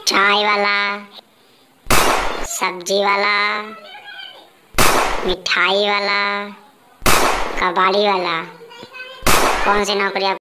चाय वाला, सब्जी वाला, मिठाई वाला, कबाड़ी वाला। कौन सी नौकरी आप